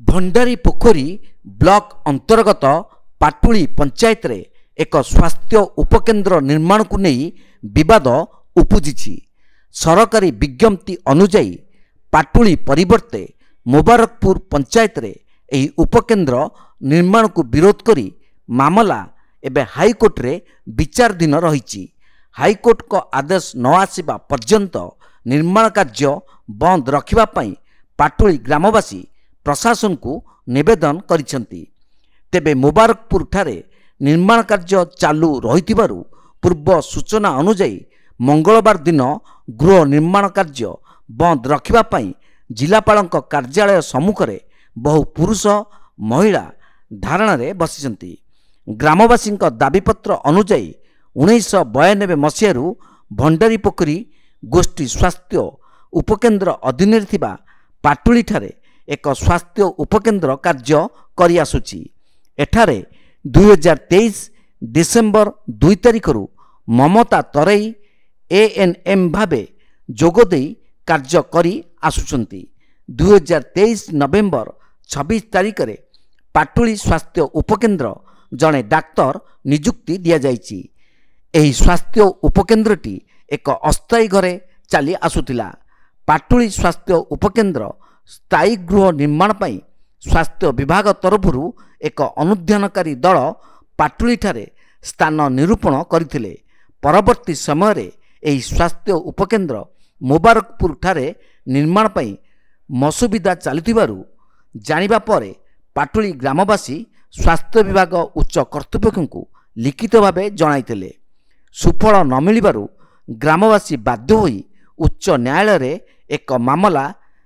भंडारी पोखरी block अंतर्गत पाटुली पंचायत रे एक स्वास्थ्य उपकेन्द्र निर्माण को नहीं विवाद उपुजी। सरकारी विज्ञप्ति अनुजाई पाटुली परिवर्ते मुबारकपुर पंचायत रे एही उपकेन्द्र निर्माण को विरोध करी मामला एबे हाईकोर्ट रे विचाराधीन रही। हाईकोर्ट को आदेश न आसिबा पर्यंत निर्माण कार्य बंद रखिबा पई पाटुली ग्रामवासी प्रशासन को निवेदन करिसेंती। तेबे मुबारकपुर ठारे निर्माण कार्य चालू रहितिबारु पूर्व सूचना अनुजाई मंगलवार दिन गृह निर्माण कार्य बंद रखिबा पई जिलापालक कार्यालय सम्मुख में बहु पुरुष महिला धारणा रे बसिसेंती। ग्रामवासी दाबीपत्र अनुजाई 1992 मसीह भंडारी पोखरी गोष्ठी स्वास्थ्य उपकेन्द्र अधीन थिबा पाटुली ठारे एक स्वास्थ्य उपकेन्द्र कार्य करि आसुची। एठारे 2023 डिसेम्बर 2 तारिख ममता तराई ANM भावे जोगदे कार्य करि आसुचंती। 2023 नवेम्बर 26 तारिख रे पाटुली स्वास्थ्य उपकेन्द्र जड़े डाक्तर नियुक्ति दिया जाइछि। एही स्वास्थ्य उपकेन्द्रटी एक अस्थायी घरे चली आसुथिला। पाटुली स्वास्थ्य उपकेन्द्र स्थायी गृह निर्माण पई स्वास्थ्य विभाग तरफरु एक अनुध्यानकारी दल पाटुली ठारे स्थान निरूपण करथिले। परवर्ती समय रे एही स्वास्थ्य उपकेन्द्र मुबारकपुर ठारे निर्माण पई मसुविधा चलिथिबारु जानिबा परे पाटुली ग्रामवासी स्वास्थ्य विभाग उच्च कर्तृपक्ष को लिखित भाव जणाइथिले। सुफल न मिलिबारु ग्रामवासी बाध्य होई उच्च न्यायालय रे एक मामला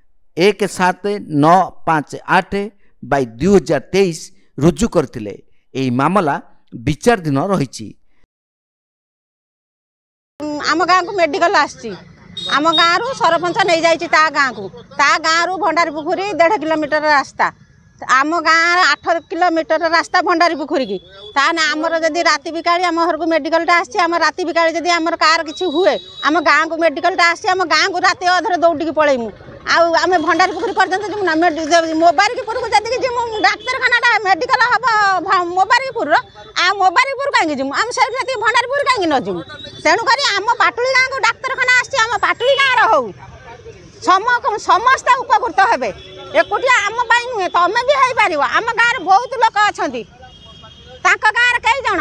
17958/2023 रुजु करथिले। एही मामला विचाराधीन रही। आम गाँव को मेडिकल आसी आम गाँव रु सरपंच नहीं जाइए ता गाँव रु भंडारी पोखरी 1.5 किलोमीटर रास्ता आम गाँव 8 किलोमीटर रास्ता भंडारी पोखरी की ताने आमर जदि राति बिकाली आम घर को मेडिकल आसी आम राति बिकाली जदि आमर कार किसी हुए आम गाँव को मेडिकल आसी आम गाँव को राति अधरे दौड़ी पलैमु आम भंडारी पोखरी पर्यटन जी मोबारकपुर को जब जी डाक्तरखाना मेडिकल हम मोबारकपुर मोबारकपुर कहीं जीमु आम से भंडारीपुर कहीं न जीमु तेणुक आम पाटुली गाँव को डाक्तरखाना आम पाटुली गाँव हो समस्त उपकृत हे। एकुटिया आम नुहे तमें भी हो पार आम गाँव बहुत लोक अच्छा गाँव कई जन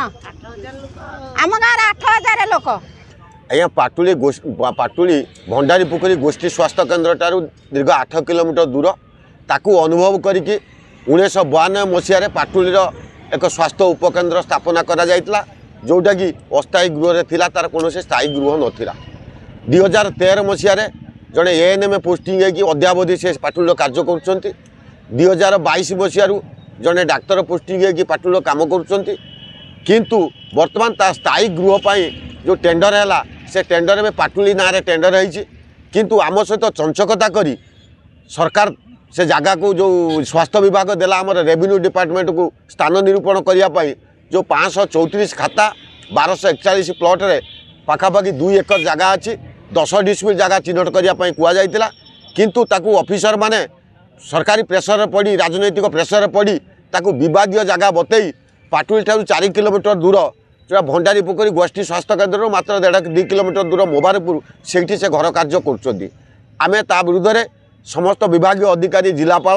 आम गाँव 8000 लोक आज्ञा पाटुली भंडारी पोखरी गोष्ठी स्वास्थ्य केन्द्र ठारू दीर्घ 8 किलोमीटर दूर ताकू अनुभव करके 1992 मसीह पाटुलीर एक स्वास्थ्य उपकेन्द्र स्थापना करा जाइतला जोटा कि अस्थायी गृह थिला तार कौन स्थायी गृह नथिला। 2013 मसीह जड़े ANM पोस्टिंग है कि अद्यावधि से पाटुलीर कार्य करुँच। 2022 मसीह जड़े डाक्तर पोस्टिंग है कि पाटुलीर काम करुँच किंतु वर्तमान ता स्थायी गृह पाई जो टेंडर है से टेंडर में पाटुली ना टेंडर है किंतु आम सहित चंचकता करी सरकार से जगह को जो स्वास्थ्य विभाग देला आम रेवेन्यू डिपार्टमेंट को स्थान निरूपण करने जो 534 खाता 1241 प्लॉट रे पाखापाखि 2 एकर जगह अच्छी 10 डिस्ट्रिक्ट जगह चिन्हट करने कहुला किंतु ताकू ऑफिसर माने सरकारी प्रेसर पड़ी राजनैतिक प्रेसर पड़ी ताकू विवादीय जगह बतई पाटुली ठारू 4 किलोमीटर दूर जो भंडारी पोखरी गोष्ठी स्वास्थ्य केन्द्र मात्र 1.5-2 किलोमीटर दूर मुबारकपुर से घर कार्य करें ता विरुद्ध में समस्त विभाग अधिकारी जिलापाल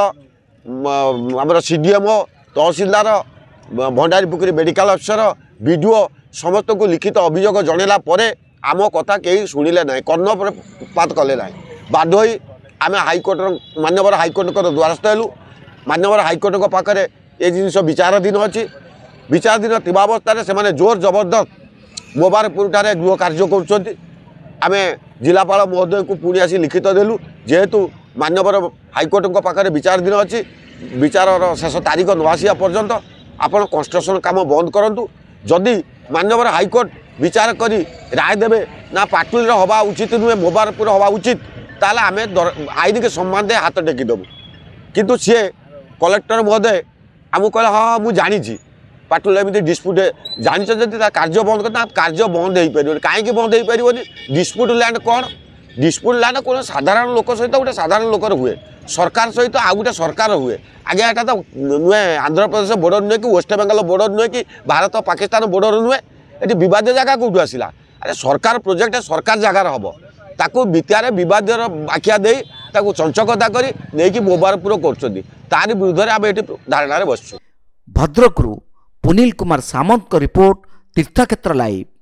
आमर CDMO तहसीलदार Bhandaripokhari medical officer BDO समस्त को लिखित अभियोग जनला आम कथा कहीं शुणिले ना कर्णपात कले ना बाध्य आम हाइकोर्ट मानवर हाइकोर्ट द्वारस्थ हेलु। मानवर हाइकोर्ट पाखे ये जिनस विचाराधीन अच्छी विचाराधीन अवस्था से जोर जबरदस्त मुबारकपुर ठारे गृह कार्य करें जिलापाल महोदय को पुणी आसी लिखित देलु जेहेतु मानवर हाइकोर्ट पाखे विचाराधीन अच्छी विचार शेष तारीख न आसा पर्यंत आपण कंस्ट्रक्शन काम बंद करूँ। जदि मानवर हाइकोर्ट विचार करी राय देवे ना पाटुली हवा उचित नुहे मुबारकपुर हवा उचित ताले आम आईन के सम्मान दे हाथ टेकीदेबू किंतु सी कलेक्टर महोदय आमको कहला हाँ मुझे जानी पाटुली एमती डिस्प्यूट जानी जब कार्य बंद करना कार्य बंद हो पार कहीं बंद हो पार डिस्प्यूट लैंड कौन डिस्प्यूट लैंड कौन साधारण लोक सहित गोटे साधारण लोकर हुए सरकार सहित आउ गोटे सरकार हुए आगे यहाँ तो नुहे आंध्र प्रदेश बॉर्डर नुहे कि वेस्ट बेंगल बॉर्डर नुहे कि भारत पाकिस्तान बॉर्डर नुहे ये विवाद जगह कौटू आसला अरे सरकार प्रोजेक्ट सरकार जगार हम ताकू विद्यार विवाद आख्या दे चंचकता कर नहीं बोबारपुर कर तारी विरुद्ध आम ये धारणा बसु। भद्रकरू पुनील कुमार सामंत रिपोर्ट तीर्थक्षेत्र लाइव।